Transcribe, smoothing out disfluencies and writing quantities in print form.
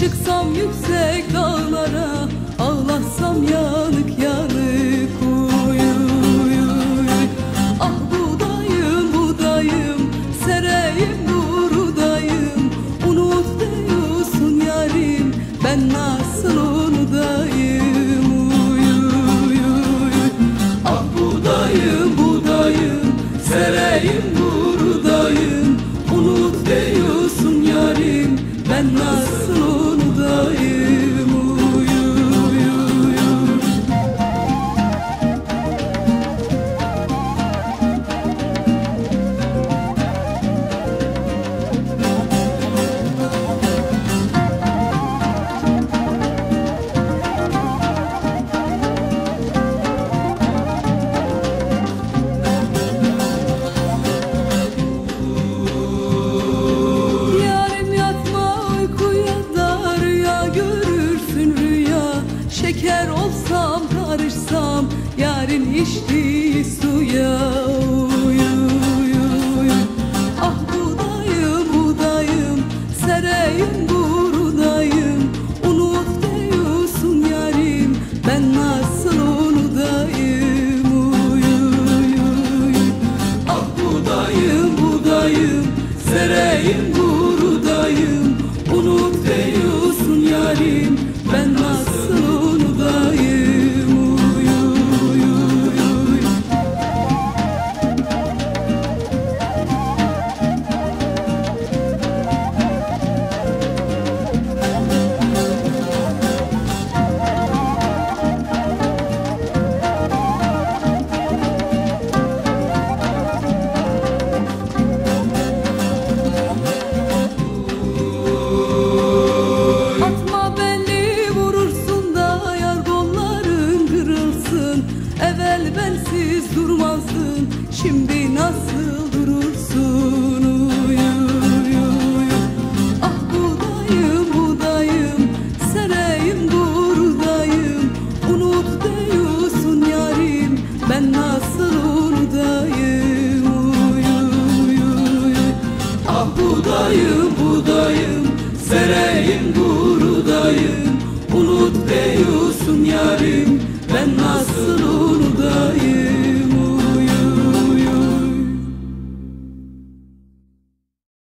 Çıksam yüksek dağlara, ağlasam yanık yanık. Uy, uy, uy. Ah budayım budayım, sereyim durudayım. Unut diyorsun yarim, ben nasıl unudayım. Uy, uy, uy. Ah budayım budayım, sereyim durudayım. Unut diyorsun yarim, ben nasıl unudayım. Uy, uy, uy. Yarim yatma uykuya da, rüya görürsün rüya. Şeker olsam karışsam yarın içtiği suya. Uy, uy, uy. Ah budayım budayım, sereyim durudayım. Unut diyorsun yarim, ben nasıl unudayım. Uy, uy, uy. Ah budayım budayım, sereyim durudayım. Unut diyorsun yarim, ben nasıl unudayım. Uy, uy, uy. Atma beni vurursun da yar kolların kırılsın. Evvel bensiz durmazdın, şimdi nasıl durursun? Uy, uy, uy. Ah budayım budayım, sereyim durudayım. Unut diyorsun yarim, ben nasıl unudayım. Uy, uy, uy. Ah budayım budayım, sereyim durudayım. Unut diyorsun yarim, ben nasıl